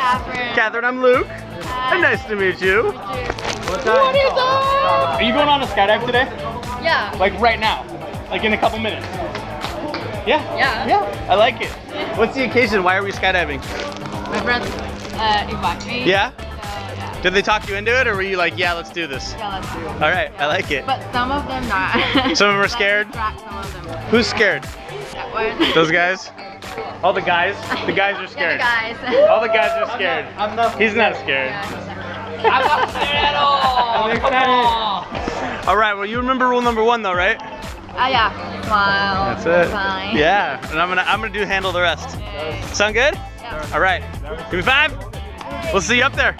Catherine. Catherine, I'm Luke. Hi. Nice to meet you. What is up? Are you going on a skydive today? Yeah. Like right now? Like in a couple minutes? Yeah? Yeah. I like it. What's the occasion? Why are we skydiving? My friends invite me. Yeah? So, yeah. Did they talk you into it, or were you like, yeah, let's do this? Yeah, let's do it. All right, I like it. But some of them not. Some of them are scared? Some of them. Who's scared? That one. Those guys? All the guys? The guys are scared. Yeah, the guys. All the guys are scared. I'm not. He's not scared. I'm not scared at all. I'm excited. All right, well, you remember rule number 1 though, right? Yeah. Smile. That's it. Fine. Yeah, and I'm gonna do handle the rest. Sound good? Yeah. All right. Give me 5. We'll see you up there.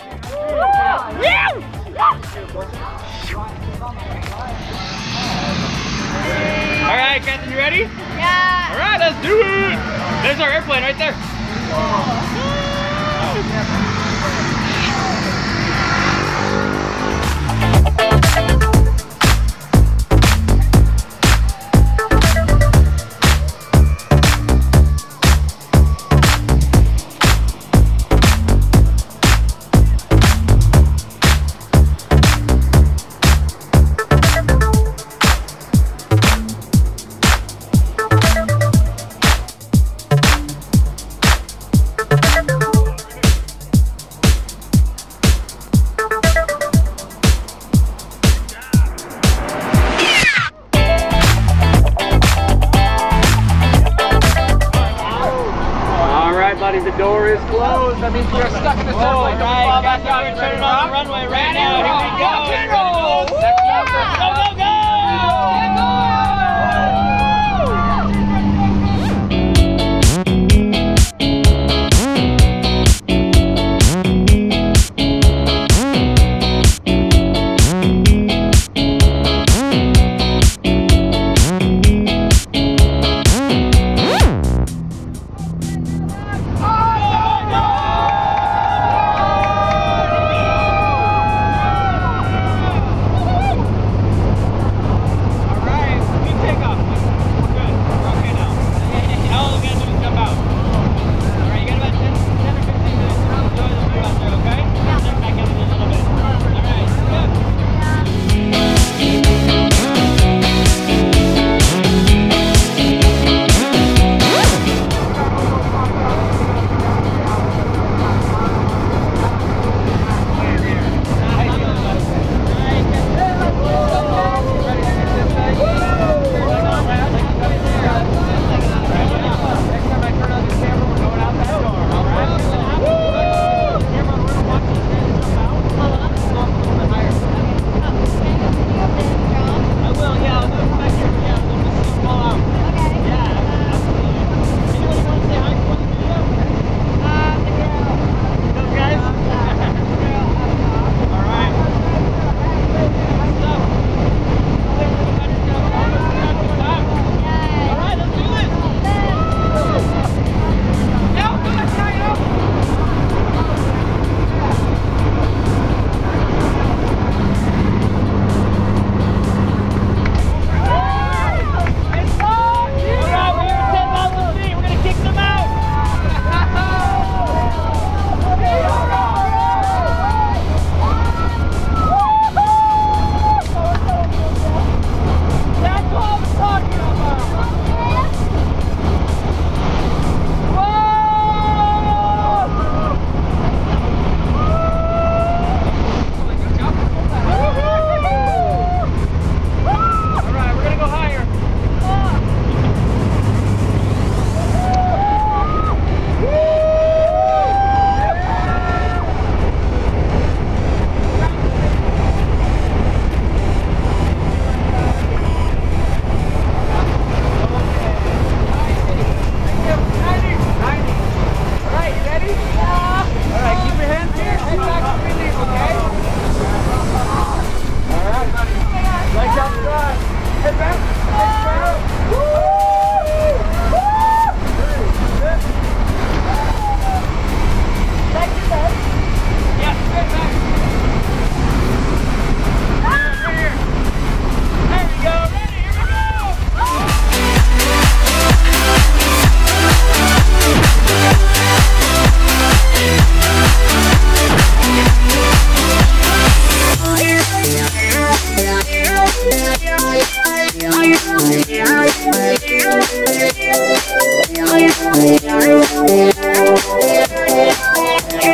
All right, Catherine, you ready? Yeah. All right, let's do it. There's our airplane right there. The door is closed. That means we're stuck in the airplane. Right, guys, we're turning on the runway right now. Here we go. Go, go, go!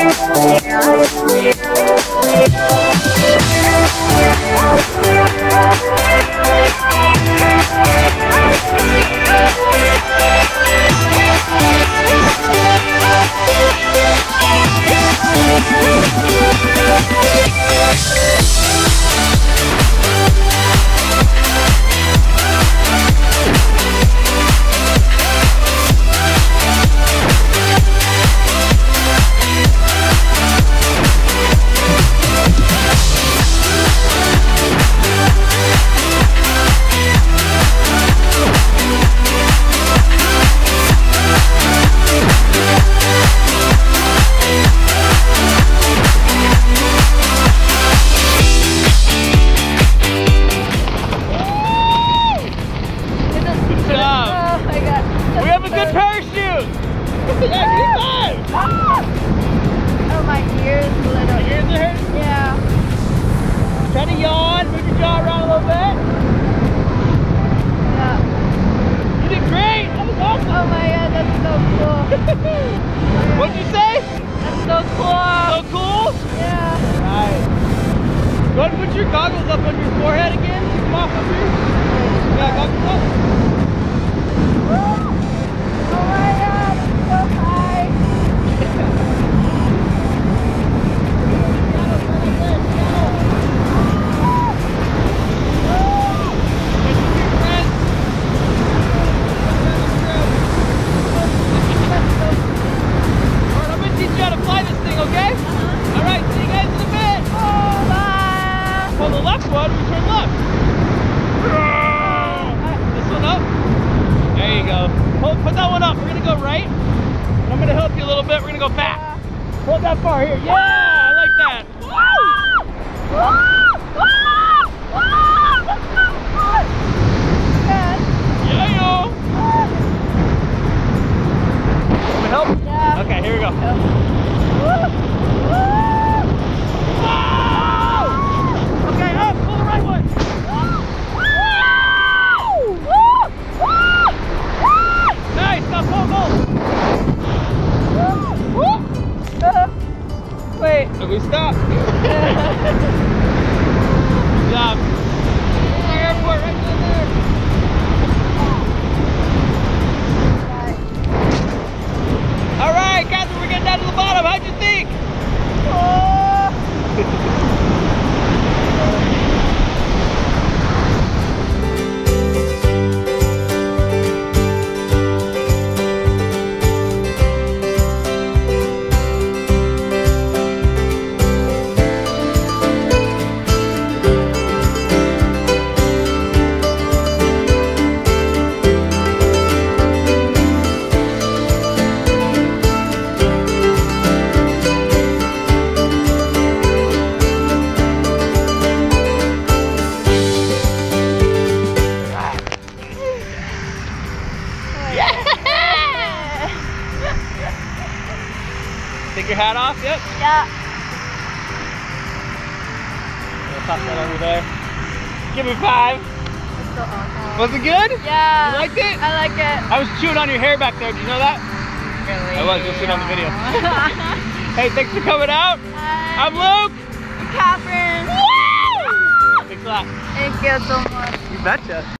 Oh, my ears a little. Your ears are hurting? Yeah. Try to yawn, move your jaw around a little bit. Yeah. You did great. That was awesome. Oh my god, that's so cool. What'd you say? That's so cool. So cool? Yeah. Nice. Go ahead and put your goggles up on your forehead again. Keep them off up here. Yeah, goggles up. Oh my god, it's so high. One, we turn left. This one up. There you go. Put that one up. We're gonna go right. I'm gonna help you a little bit. We're gonna go back. Hold that far here. Yeah, I like that. Yeah, yo. Want me to help? Yeah. Okay, here we go. Okay, up. Pull the right one. Nice. Now pull. Wait. Okay, we stop. Good job. Airport right there. All right, Catherine, we're getting down to the bottom. How'd you think? Take your hat off, yep. Yeah. I'll toss that over there. Give me 5. That's so awesome. Was it good? Yeah. You liked it? I like it. I was chewing on your hair back there. Did you know that? Really? I was. You'll see it on the video. Hey, thanks for coming out. Hi. I'm Luke. Catherine. Thanks a lot. Thank you so much. You betcha.